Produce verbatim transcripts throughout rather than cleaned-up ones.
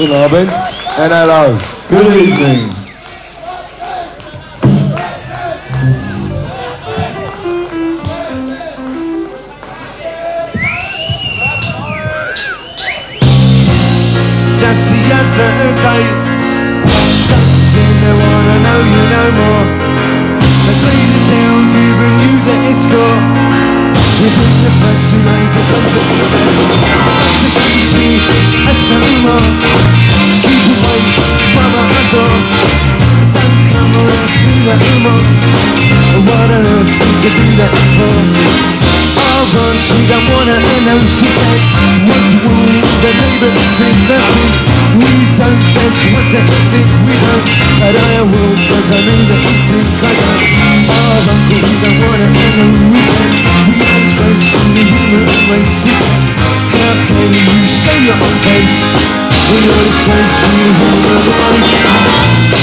Guten Abend and hello. Good evening. Just the other day, don't seem to wanna know you no more. They laid it down, giving you the escort. Within the first two days of the to come see us no more. Keep away from our door. Don't come around to do that no more. What on earth did you do that for? Oh God, she don't wanna know, she said. What's wrong with the neighbours think nothing? We don't, that's what they think we don't. But I will, cause I know that you think I don't. Oh uncle, we don't wanna know, we said. We are disgrace to the human race, she said. How can you show your own face when you're disgrace to the human race?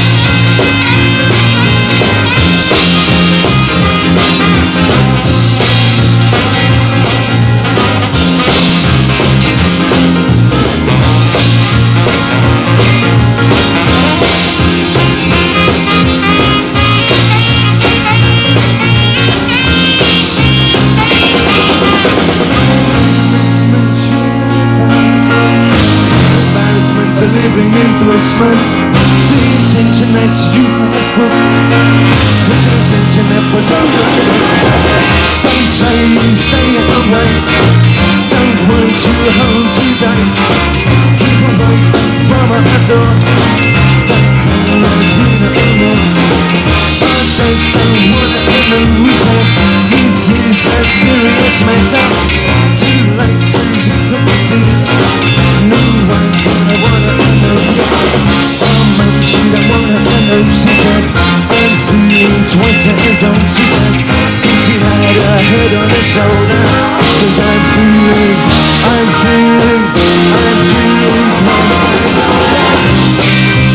Living endorsement, the intention that you had booked, the intention that was over. Don't say you stay away, don't want you home today. Keep away from our door, don't come around here anymore. I don't, don't wanna ever lose her. This is a serious matter, too late to hit the scene. No one's gonna wanna know. Oh, maybe she don't wanna know. She said, I'm feeling twice as old. She said, she had her head on her shoulder. Cause I'm feeling, I'm feeling, I'm feeling twice as old.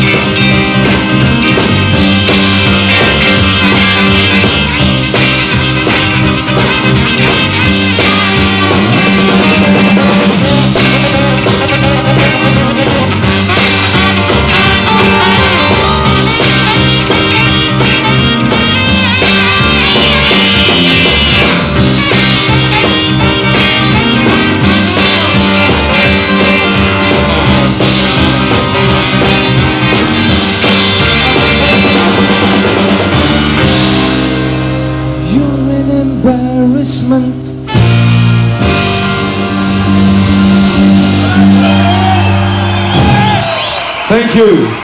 Embarrassment. Thank you.